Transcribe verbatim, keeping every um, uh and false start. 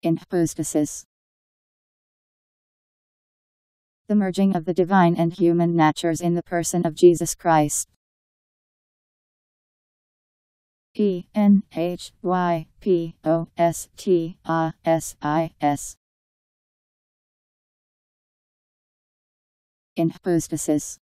Enhypostasis. The merging of the divine and human natures in the person of Jesus Christ. E N H Y P O S T A S I S. Enhypostasis.